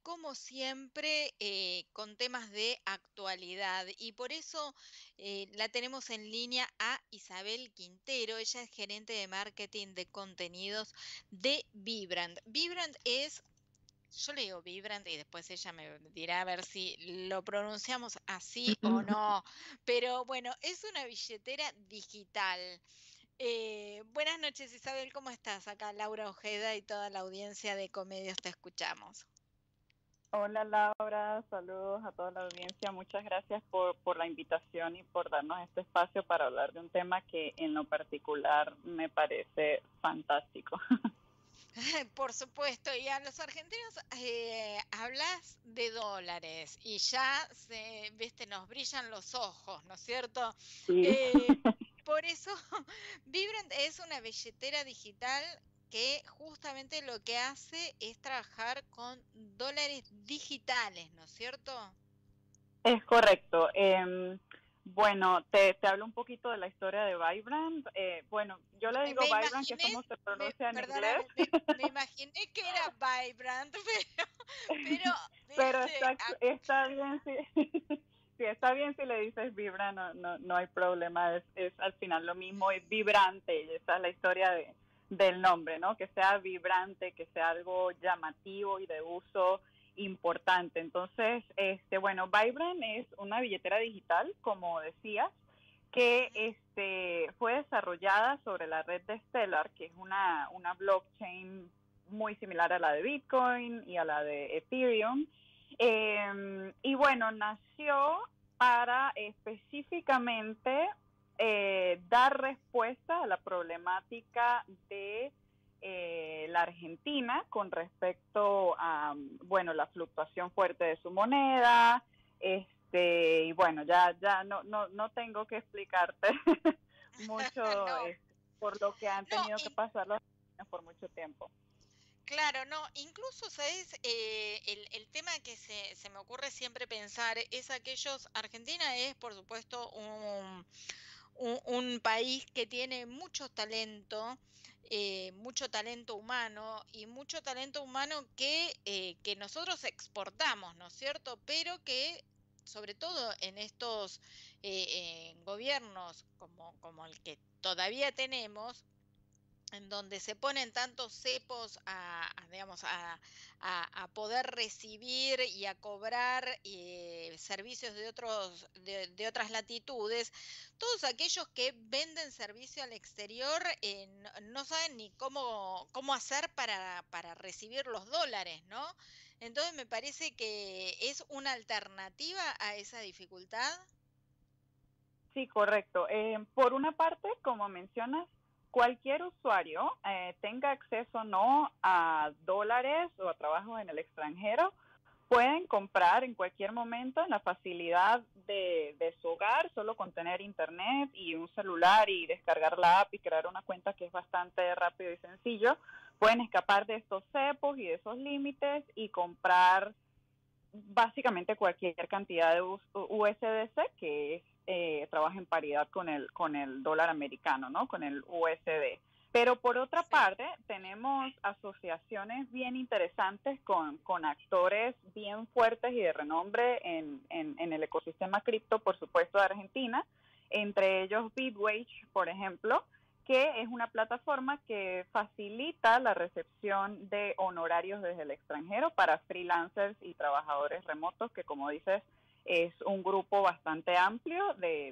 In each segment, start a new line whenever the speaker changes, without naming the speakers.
como siempre, con temas de actualidad. Y por eso la tenemos en línea a Isabel Quintero. Ella es gerente de marketing de contenidos de Vibrant. Vibrant es, yo le digo Vibrant y después ella me dirá a ver si lo pronunciamos así o no. Pero bueno, es una billetera digital. Buenas noches, Isabel, ¿cómo estás? Acá Laura Ojeda y toda la audiencia de Comedios te escuchamos.
Hola Laura, saludos a toda la audiencia. Muchas gracias por la invitación y por darnos este espacio para hablar de un tema que en lo particular me parece fantástico.
Por supuesto, y a los argentinos hablas de dólares y ya viste, nos brillan los ojos, ¿no es cierto?
Sí.
Por eso, Vibrant es una billetera digital que justamente lo que hace es trabajar con dólares digitales, ¿no es cierto?
Es correcto. Bueno, te hablo un poquito de la historia de Vibrant. Bueno, yo le digo
Me
Vibrant, que es
imaginé,
como se pronuncia en inglés.
perdóname, me imaginé que era Vibrant, pero,
Pero
viste,
está bien si está bien si le dices vibra, no hay problema, es al final lo mismo, es vibrante, y esa es la historia del nombre, ¿no? Que sea vibrante, que sea algo llamativo y de uso importante. Entonces, bueno, Vibrant es una billetera digital, como decías, que fue desarrollada sobre la red de Stellar, que es una blockchain muy similar a la de Bitcoin y a la de Ethereum. Y bueno, nació para específicamente dar respuesta a la problemática de la Argentina con respecto a, bueno, la fluctuación fuerte de su moneda. Y bueno, ya no tengo que explicarte mucho
no,
por lo que han
no,
tenido que pasar los argentinos por mucho tiempo.
claro, no, incluso, ¿sabes? El tema que se me ocurre siempre pensar es aquellos, Argentina es, por supuesto, un país que tiene mucho talento humano y mucho talento humano que nosotros exportamos, ¿no es cierto? Pero que, sobre todo en estos gobiernos como el que todavía tenemos, en donde se ponen tantos cepos digamos, a poder recibir y a cobrar servicios de otras latitudes, todos aquellos que venden servicio al exterior no saben ni cómo hacer para recibir los dólares, ¿no? Entonces me parece que es una alternativa a esa dificultad.
Sí, correcto. Por una parte, como mencionas, cualquier usuario, tenga acceso o no a dólares o a trabajos en el extranjero, pueden comprar en cualquier momento en la facilidad de su hogar, solo con tener internet y un celular y descargar la app y crear una cuenta, que es bastante rápido y sencillo. Pueden escapar de estos cepos y de esos límites y comprar básicamente cualquier cantidad de USDC que trabaja en paridad con el dólar americano, ¿no? Con el USD. Pero por otra
Sí.
parte, tenemos asociaciones bien interesantes con actores bien fuertes y de renombre en el ecosistema cripto, por supuesto, de Argentina, entre ellos Bitwage, por ejemplo, que es una plataforma que facilita la recepción de honorarios desde el extranjero para freelancers y trabajadores remotos, que como dices, es un grupo bastante amplio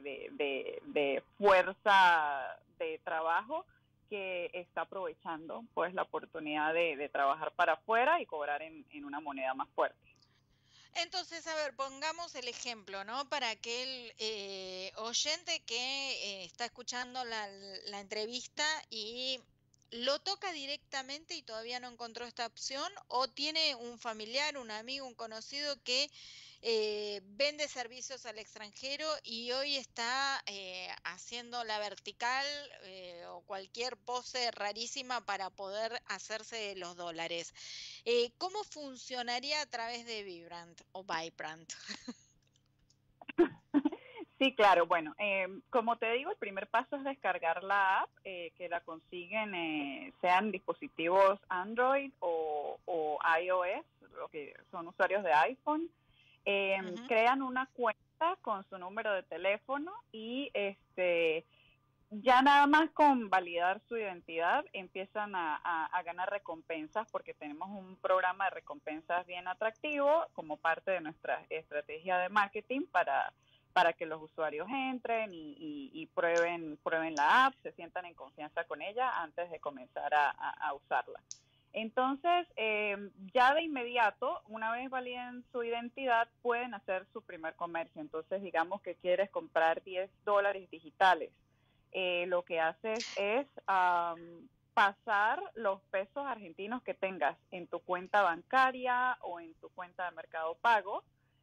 de fuerza de trabajo que está aprovechando pues la oportunidad de trabajar para afuera y cobrar en una moneda más fuerte.
Entonces, a ver, pongamos el ejemplo, ¿no? Para aquel oyente que está escuchando la entrevista y lo toca directamente y todavía no encontró esta opción, o tiene un familiar, un amigo, un conocido que vende servicios al extranjero y hoy está haciendo la vertical o cualquier pose rarísima para poder hacerse de los dólares. ¿Cómo funcionaría a través de Vibrant o Vibrant?
Sí, claro. Bueno, como te digo, el primer paso es descargar la app, que la consiguen, sean dispositivos Android o iOS, lo que son usuarios de iPhone.
Ujú.
Crean una cuenta con su número de teléfono y ya nada más con validar su identidad empiezan a ganar recompensas porque tenemos un programa de recompensas bien atractivo como parte de nuestra estrategia de marketing para que los usuarios entren y prueben la app, se sientan en confianza con ella antes de comenzar a usarla. Entonces, ya de inmediato, una vez validen su identidad, pueden hacer su primer comercio. Entonces, digamos que quieres comprar $10 digitales. Lo que haces es pasar los pesos argentinos que tengas en tu cuenta bancaria o en tu cuenta de Mercado Pago.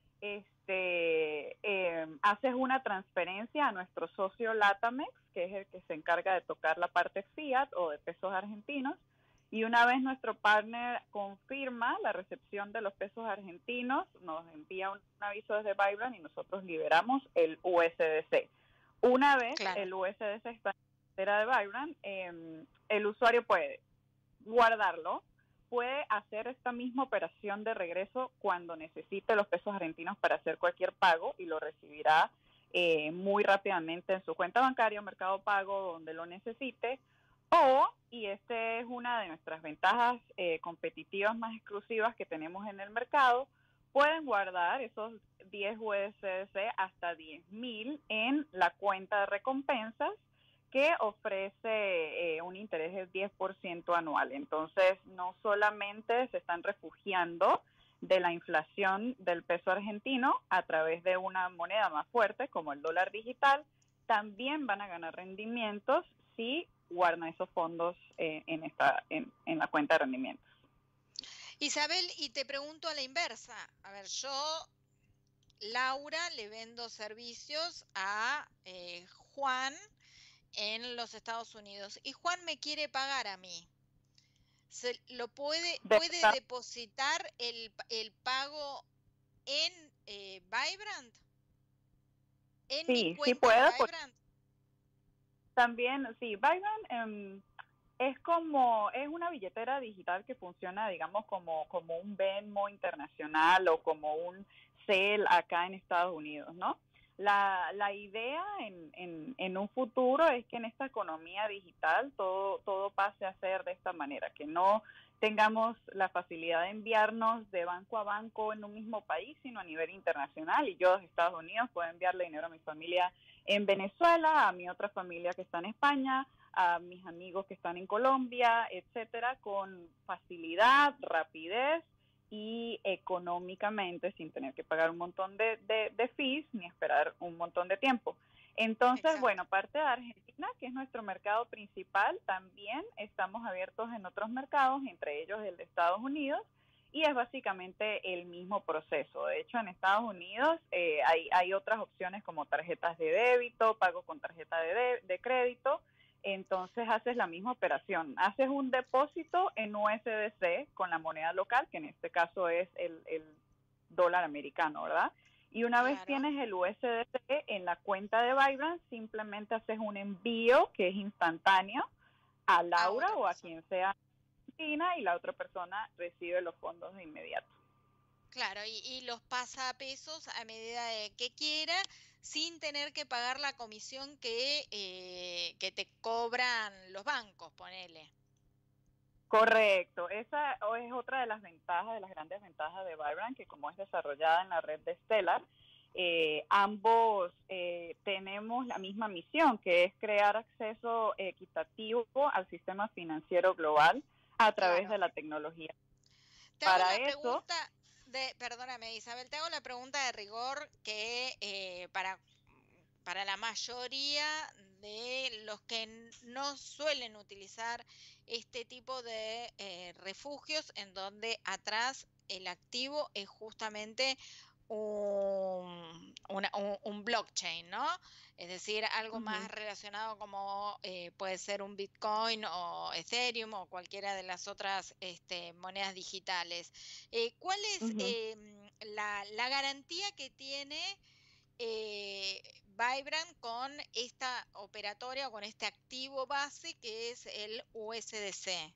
Haces una transferencia a nuestro socio Latamex, que es el que se encarga de tocar la parte fiat o de pesos argentinos, y una vez nuestro partner confirma la recepción de los pesos argentinos, nos envía un aviso desde Vibrant y nosotros liberamos el USDC. Una vez
Claro.
el USDC está en la cartera de Vibrant, el usuario puede guardarlo, puede hacer esta misma operación de regreso cuando necesite los pesos argentinos para hacer cualquier pago y lo recibirá muy rápidamente en su cuenta bancaria o Mercado Pago donde lo necesite. O, y esta es una de nuestras ventajas competitivas más exclusivas que tenemos en el mercado, pueden guardar esos 10 USDC hasta 10.000 en la cuenta de recompensas que ofrece un interés del 10% anual. Entonces, no solamente se están refugiando de la inflación del peso argentino a través de una moneda más fuerte como el dólar digital, también van a ganar rendimientos si guardan esos fondos en la cuenta de rendimientos.
Isabel, y te pregunto a la inversa. A ver, yo, Laura, le vendo servicios a Juan en los Estados Unidos y Juan me quiere pagar a mí. ¿Puede depositar el pago en Vibrant? ¿En mi
Sí, sí
cuenta de
puede.
Vibrant?
También, sí, Binance es una billetera digital que funciona, digamos, como un Venmo internacional o como un Zelle acá en Estados Unidos, ¿no? La idea en un futuro es que en esta economía digital todo pase a ser de esta manera, que no tengamos la facilidad de enviarnos de banco a banco en un mismo país, sino a nivel internacional. Y yo, de Estados Unidos, puedo enviarle dinero a mi familia en Venezuela, a mi otra familia que está en España, a mis amigos que están en Colombia, etcétera, con facilidad, rapidez y económicamente, sin tener que pagar un montón de fees ni esperar un montón de tiempo. Entonces,
Exacto.
bueno, aparte de Argentina, que es nuestro mercado principal, también estamos abiertos en otros mercados, entre ellos el de Estados Unidos, y es básicamente el mismo proceso. De hecho, en Estados Unidos hay otras opciones como tarjetas de débito, pago con tarjeta de crédito. Entonces haces la misma operación. Haces un depósito en USDC con la moneda local, que en este caso es el dólar americano, ¿verdad? Y una vez
Claro.
tienes el USDC en la cuenta de Vibrant, simplemente haces un envío que es instantáneo a
A
Laura
otra
o a
persona.
quien sea y la otra persona recibe los fondos de inmediato.
Claro, y los pasa a pesos a medida de que quiera, sin tener que pagar la comisión que te cobran los bancos, ponele.
Correcto, esa es otra de las ventajas, de las grandes ventajas de Vibrant, que como es desarrollada en la red de Stellar, ambos tenemos la misma misión, que es crear acceso equitativo al sistema financiero global a través
Claro.
de la tecnología.
Te hago
Para
la
eso,
pregunta perdóname Isabel, te hago la pregunta de rigor que para la mayoría de los que no suelen utilizar este tipo de refugios en donde atrás el activo es justamente un blockchain, ¿no? Es decir, algo más relacionado como puede ser un Bitcoin o Ethereum o cualquiera de las otras monedas digitales. ¿Cuál es la garantía que tiene Vibrant con esta operatoria o con este activo base que es el USDC?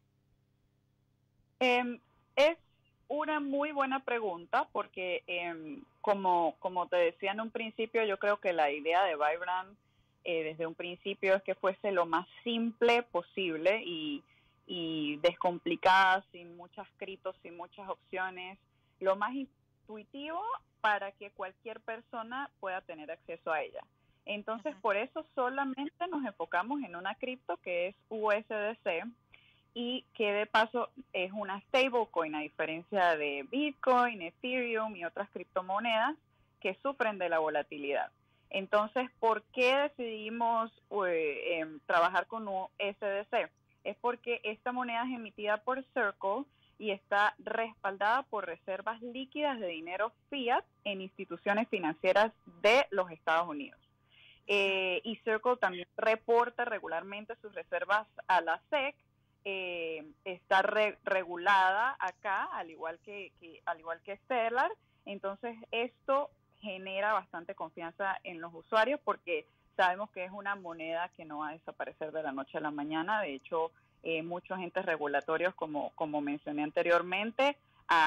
Es una muy buena pregunta porque, como te decía en un principio, yo creo que la idea de Vibrant desde un principio es que fuese lo más simple posible y descomplicada, sin muchas criptos, sin muchas opciones, lo más intuitivo para que cualquier persona pueda tener acceso a ella. Entonces,
Ujú.
por eso solamente nos enfocamos en una cripto que es USDC, y que de paso es una stablecoin, a diferencia de Bitcoin, Ethereum y otras criptomonedas que sufren de la volatilidad. Entonces, ¿por qué decidimos trabajar con USDC? Es porque esta moneda es emitida por Circle y está respaldada por reservas líquidas de dinero fiat en instituciones financieras de los Estados Unidos. Y Circle también reporta regularmente sus reservas a la SEC. Está regulada acá, al igual que Stellar. Entonces, esto genera bastante confianza en los usuarios porque sabemos que es una moneda que no va a desaparecer de la noche a la mañana. De hecho, muchos agentes regulatorios, como mencioné anteriormente,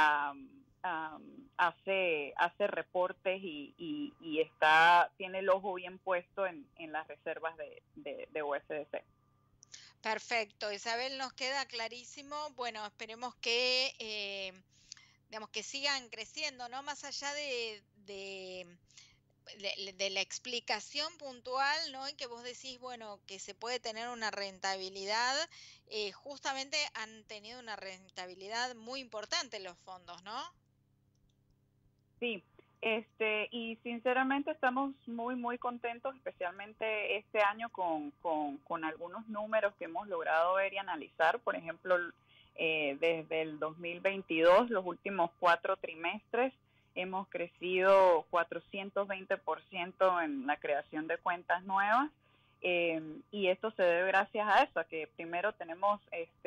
hace reportes y tiene el ojo bien puesto en las reservas de USDC.
Perfecto, Isabel, nos queda clarísimo. Bueno, esperemos que, digamos, que sigan creciendo, ¿no? Más allá de la explicación puntual, ¿no? Y que vos decís, bueno, que se puede tener una rentabilidad, justamente han tenido una rentabilidad muy importante los fondos, ¿no?
Sí, y sinceramente estamos muy, muy contentos, especialmente este año con algunos números que hemos logrado ver y analizar. Por ejemplo, desde el 2022, los últimos 4 trimestres, hemos crecido 420% en la creación de cuentas nuevas. Y esto se debe gracias a eso, que primero tenemos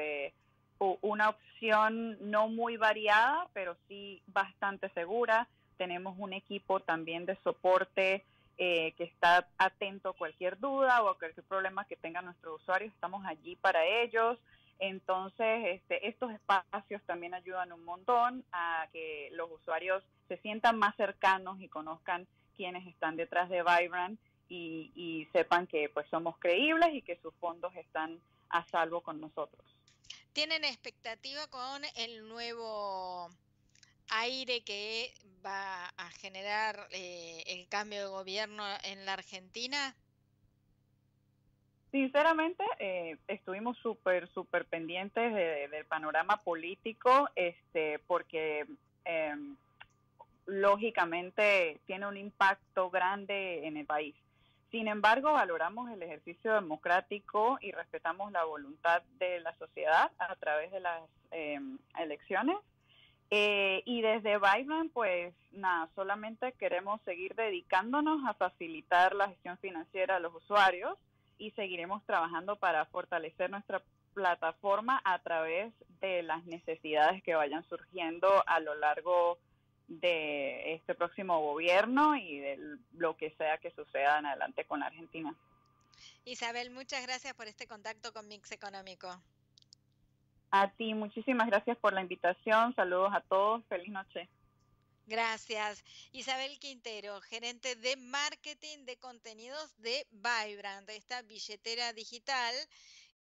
una opción no muy variada, pero sí bastante segura. Tenemos un equipo también de soporte que está atento a cualquier duda o a cualquier problema que tengan nuestros usuarios. Estamos allí para ellos. Entonces, estos espacios también ayudan un montón a que los usuarios se sientan más cercanos y conozcan quiénes están detrás de Vibrant y sepan que pues somos creíbles y que sus fondos están a salvo con nosotros.
¿Tienen expectativa con el nuevo aire que va a generar el cambio de gobierno en la Argentina?
Sinceramente, estuvimos súper, súper pendientes del panorama político, porque eh, lógicamente tiene un impacto grande en el país. Sin embargo, valoramos el ejercicio democrático y respetamos la voluntad de la sociedad a través de las elecciones. Y desde Vibrant, pues nada, solamente queremos seguir dedicándonos a facilitar la gestión financiera a los usuarios y seguiremos trabajando para fortalecer nuestra plataforma a través de las necesidades que vayan surgiendo a lo largo de este próximo gobierno y de lo que sea que suceda en adelante con la Argentina.
Isabel, muchas gracias por este contacto con Mix Económico.
A ti, muchísimas gracias por la invitación. Saludos a todos. Feliz noche.
Gracias. Isabel Quintero, gerente de marketing de contenidos de Vibrant, esta billetera digital